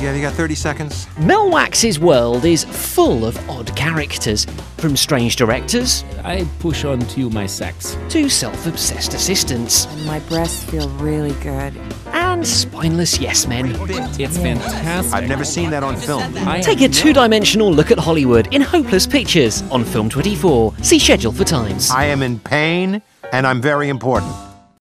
have you got 30 seconds? Mel Wax's world is full of odd characters, from strange directors I push on to my sex. to self-obsessed assistants My breasts feel really good. and spineless yes-men. It's fantastic. I've never seen that on film. Take a two-dimensional look at Hollywood in Hopeless Pictures on Film 24. See schedule for times. I am in pain, and I'm very important.